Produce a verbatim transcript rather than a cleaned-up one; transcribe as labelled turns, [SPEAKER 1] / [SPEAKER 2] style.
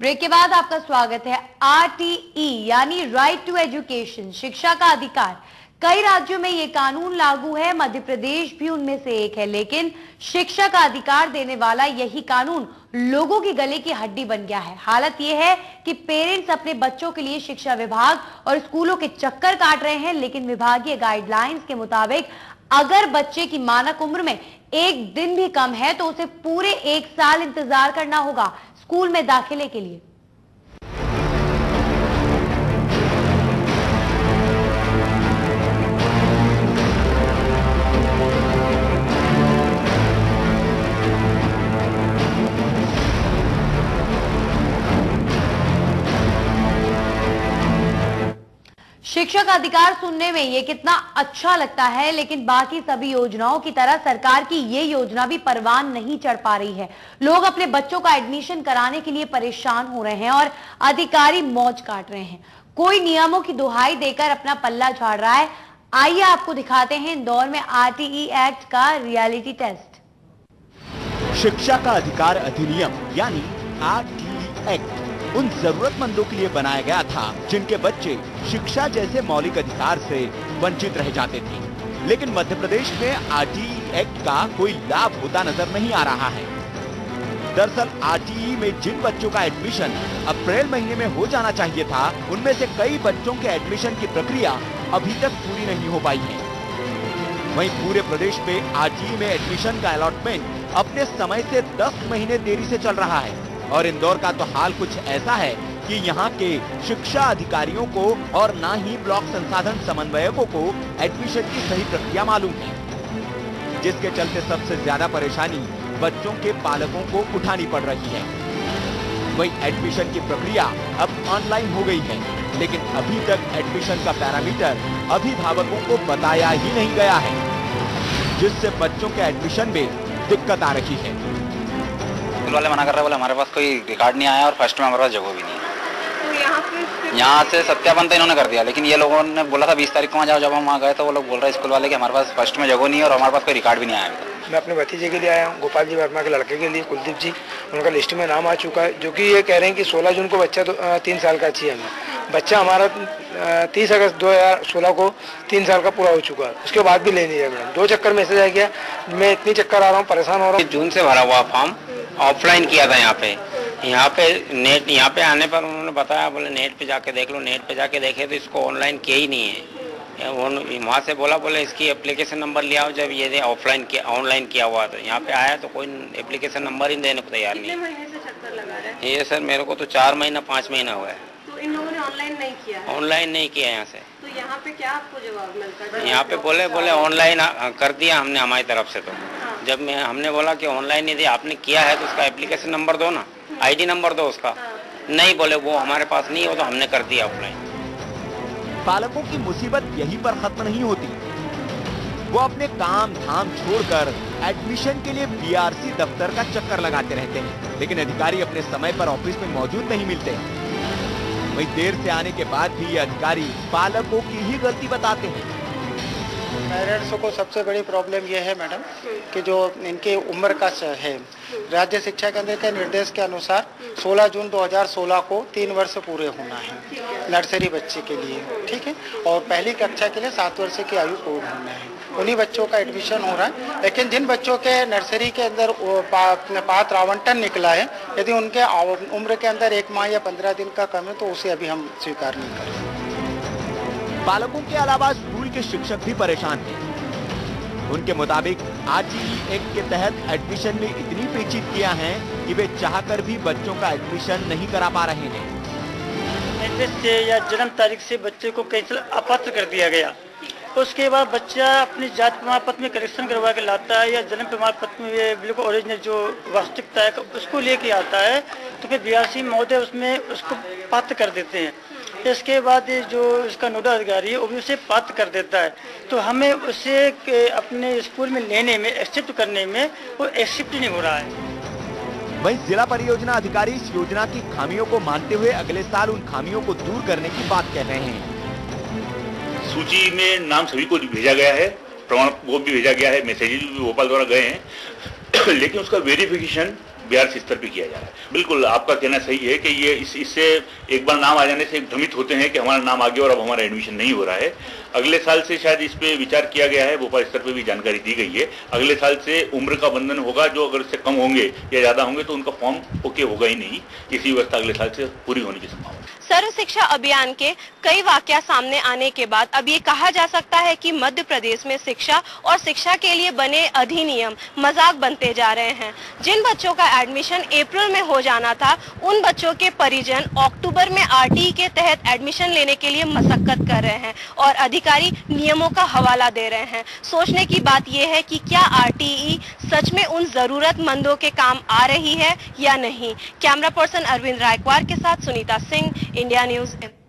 [SPEAKER 1] Break के बाद आपका स्वागत है। आर टी ई यानी राइट टू एजुकेशन, शिक्षा का अधिकार। कई राज्यों में ये कानून लागू है, मध्य प्रदेश भी उनमें से एक है। लेकिन शिक्षा का अधिकार देने वाला यही कानून लोगों की गले की हड्डी बन गया है। हालत यह है कि पेरेंट्स अपने बच्चों के लिए शिक्षा विभाग और स्कूलों के चक्कर काट रहे हैं, लेकिन विभागीय गाइडलाइंस के मुताबिक अगर बच्चे की मानक उम्र में एक दिन भी कम है तो उसे पूरे एक साल इंतजार करना होगा स्कूल में दाखिले के लिए। शिक्षा का अधिकार सुनने में ये कितना अच्छा लगता है, लेकिन बाकी सभी योजनाओं की तरह सरकार की ये योजना भी परवान नहीं चढ़ पा रही है। लोग अपने बच्चों का एडमिशन कराने के लिए परेशान हो रहे हैं और अधिकारी मौज काट रहे हैं। कोई नियमों की दुहाई देकर अपना पल्ला झाड़ रहा है। आइए आपको दिखाते हैं इंदौर में आर टी ई एक्ट का रियलिटी टेस्ट।
[SPEAKER 2] शिक्षा का अधिकार अधिनियम यानी आर टी ई एक्ट उन जरूरतमंदों के लिए बनाया गया था जिनके बच्चे शिक्षा जैसे मौलिक अधिकार से वंचित रह जाते थे। लेकिन मध्य प्रदेश में आर टी ई एक्ट का कोई लाभ होता नजर नहीं आ रहा है। दरअसल आर टी ई में जिन बच्चों का एडमिशन अप्रैल महीने में हो जाना चाहिए था, उनमें से कई बच्चों के एडमिशन की प्रक्रिया अभी तक पूरी नहीं हो पाई है। वहीं पूरे प्रदेश में आर टी ई में एडमिशन का अलॉटमेंट अपने समय से दस महीने देरी से चल रहा है। और इंदौर का तो हाल कुछ ऐसा है कि यहाँ के शिक्षा अधिकारियों को और ना ही ब्लॉक संसाधन समन्वयकों को एडमिशन की सही प्रक्रिया मालूम है, जिसके चलते सबसे ज्यादा परेशानी बच्चों के पालकों को उठानी पड़ रही है। वही एडमिशन की प्रक्रिया अब ऑनलाइन हो गई है, लेकिन अभी तक एडमिशन का पैरामीटर अभिभावकों को बताया ही नहीं गया है, जिससे बच्चों के एडमिशन में दिक्कत आ रही है।
[SPEAKER 3] स्कूल वाले मना कर रहे, बोले हमारे पास कोई रिकॉर्ड नहीं आया और फर्स्ट में हमारे पास जगह भी नहीं है। तो यहाँ पे यहाँ से सत्यापन तो इन्होंने कर दिया, लेकिन ये लोगों ने बोला था बीस तारीख को वहाँ जाओ। जब हम वहाँ गए तो वो लोग बोल रहे स्कूल वाले कि हमारे पास फर्स्ट में जगह नहीं है और हमारे पास कोई रिकॉर्ड भी नहीं आया।
[SPEAKER 4] मैं अपने भतीजे के लिए आया हूँ, गोपाल जी वर्मा के लड़के के लिए, कुलदीप जी, उनका लिस्ट में नाम आ चुका है, जो कि ये कह रहे हैं कि सोलह जून को बच्चा तो तीन साल का चाहिए हमें। बच्चा हमारा तीस अगस्त दो हजार सोलह को तीन साल का पूरा हो चुका है, उसके बाद भी ले नहीं है मैडम। दो चक्कर मैसेज आ गया, मैं इतनी चक्कर आ रहा हूँ, परेशान हो रहा हूँ।
[SPEAKER 3] जून से भरा हुआ फॉर्म ऑफलाइन किया था यहाँ पे यहाँ पे नेट यहाँ पे आने पर उन्होंने बताया, बोले नेट पे जाके देख लो। नेट पे जाके देखे तो इसको ऑनलाइन किया ही नहीं है। वहाँ से बोला बोले इसकी एप्लीकेशन नंबर लिया हो, जब ये ऑफलाइन किया ऑनलाइन किया हुआ तो यहाँ पे आया तो कोई एप्लीकेशन नंबर ही देने को तैयार नहीं। कितने महीने से चक्कर लगा रहे हैं? ये सर मेरे को तो चार महीना पाँच महीना हुआ है।
[SPEAKER 1] तो इन लोगों ने ऑनलाइन नहीं किया?
[SPEAKER 3] ऑनलाइन नहीं किया यहाँ से।
[SPEAKER 1] तो यहाँ पे क्या आपको जवाब मिलता है?
[SPEAKER 3] यहाँ पे बोले बोले ऑनलाइन कर दिया हमने हमारी तरफ से। तो जब मैं हमने बोला कि ऑनलाइन नहीं दिया, आपने किया है तो उसका एप्लीकेशन नंबर दो ना, आईडी नंबर दो उसका। नहीं, बोले वो हमारे पास नहीं हो तो हमने कर दिया ऑफलाइन।
[SPEAKER 2] पालकों की मुसीबत यहीं पर खत्म नहीं होती। वो अपने काम धाम छोड़कर एडमिशन के लिए बी आर सी दफ्तर का चक्कर लगाते रहते हैं, लेकिन अधिकारी अपने समय पर ऑफिस में मौजूद नहीं मिलते। वहीं देर से आने के बाद भी ये अधिकारी पालकों की ही गलती बताते हैं।
[SPEAKER 5] पेरेंट्स को सबसे बड़ी प्रॉब्लम ये है मैडम कि जो इनकी उम्र का है, राज्य शिक्षा केंद्र के निर्देश के अनुसार सोलह जून दो हज़ार सोलह को तीन वर्ष पूरे होना है नर्सरी बच्चे के लिए, ठीक है, और पहली कक्षा के लिए सात वर्ष की आयु पूर्ण होना है। उन्हीं बच्चों का एडमिशन हो रहा है। लेकिन जिन बच्चों के नर्सरी के अंदर पात्र आवंटन निकला है, यदि उनके उम्र के अंदर एक माह या पंद्रह दिन का कम है तो उसे अभी हम स्वीकार नहीं करेंगे।
[SPEAKER 2] पालकों के अलावा स्कूल के शिक्षक भी परेशान हैं। उनके मुताबिक आर टी ई एक्ट के तहत एडमिशन में इतनी पेचीदगियां हैं कि वे चाहकर भी बच्चों का एडमिशन नहीं करा पा रहे हैं।
[SPEAKER 6] एड्रेस से या जन्म तारीख से बच्चे को कैंसिल अपात्र कर दिया गया। उसके बाद बच्चा अपनी जाति प्रमाण पत्र में करेक्शन करवा के लाता है या जन्म प्रमाण पत्र में बिल्कुल ओरिजिनल जो वास्तविकता है उसको लेके आता है, तो फिर बी आर सी महोदय उसमें उसको पात्र कर देते हैं। इसके बाद जो इसका नोडल अधिकारी है वो भी उसे पात्र कर देता है, तो हमें उसे अपने स्कूल में लेने में एक्सेप्ट करने में वो एक्सेप्ट नहीं हो रहा है।
[SPEAKER 2] वहीं जिला परियोजना अधिकारी इस योजना की खामियों को मानते हुए अगले साल उन खामियों को दूर करने की बात कह रहे हैं।
[SPEAKER 7] सूची में नाम सभी को भेजा गया है, प्रमाण वो भी भेजा गया है, मैसेजेस भी भोपाल द्वारा गए हैं, लेकिन उसका वेरिफिकेशन बिहार स्तर पे किया जा रहा है। बिल्कुल आपका कहना सही है कि ये इस, इससे एक बार नाम आ जाने से भ्रमित होते हैं कि हमारा नाम आ गया और अब हमारा एडमिशन नहीं हो रहा है। अगले साल से शायद इस पे विचार किया गया है, भोपाल स्तर पे भी जानकारी दी गई है। अगले साल से उम्र का बंधन होगा, जो अगर इससे कम होंगे या ज्यादा होंगे तो उनका फॉर्म ओके होगा ही नहीं। इसी व्यवस्था अगले साल से पूरी होने की संभावना।
[SPEAKER 8] सर्व शिक्षा अभियान के कई वाकया सामने आने के बाद अब ये कहा जा सकता है कि मध्य प्रदेश में शिक्षा और शिक्षा के लिए बने अधिनियम मजाक बनते जा रहे हैं। जिन बच्चों का एडमिशन अप्रैल में हो जाना था, उन बच्चों के परिजन अक्टूबर में आरटीई के तहत एडमिशन लेने के लिए मशक्कत कर रहे हैं और अधिकारी नियमों का हवाला दे रहे हैं। सोचने की बात यह है कि क्या आरटीई सच में उन जरूरतमंदों के काम आ रही है या नहीं। कैमरा पर्सन अरविंद रायकवार के साथ सुनीता सिंह, इंडिया न्यूज।